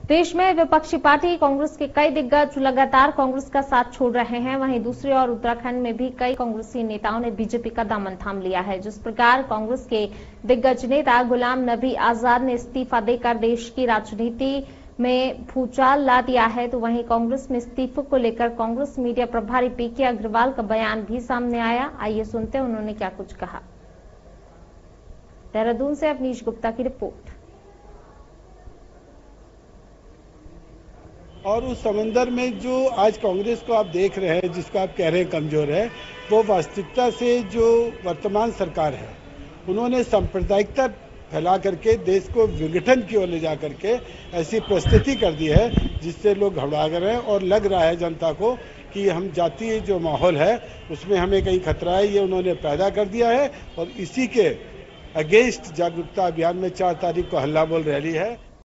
देश में विपक्षी पार्टी कांग्रेस के कई दिग्गज लगातार कांग्रेस का साथ छोड़ रहे हैं। वहीं दूसरी ओर उत्तराखंड में भी कई कांग्रेसी नेताओं ने बीजेपी का दामन थाम लिया है। जिस प्रकार कांग्रेस के दिग्गज नेता गुलाम नबी आजाद ने इस्तीफा देकर देश की राजनीति में भूचाल ला दिया है, तो वहीं कांग्रेस में इस्तीफे को लेकर कांग्रेस मीडिया प्रभारी पीके अग्रवाल का बयान भी सामने आया। आइए सुनते हैं उन्होंने क्या कुछ कहा। देहरादून से अवनीश गुप्ता की रिपोर्ट। और उस समंदर में जो आज कांग्रेस को आप देख रहे हैं, जिसको आप कह रहे हैं कमजोर है, वो वास्तविकता से जो वर्तमान सरकार है उन्होंने सांप्रदायिकता फैला करके देश को विघटन की ओर ले जा करके ऐसी परिस्थिति कर दी है जिससे लोग घबरा गए हैं और लग रहा है जनता को कि हम जातीय जो माहौल है उसमें हमें कहीं खतरा है, ये उन्होंने पैदा कर दिया है। और इसी के अगेंस्ट जागरूकता अभियान में 4 तारीख को हल्ला बोल रैली है।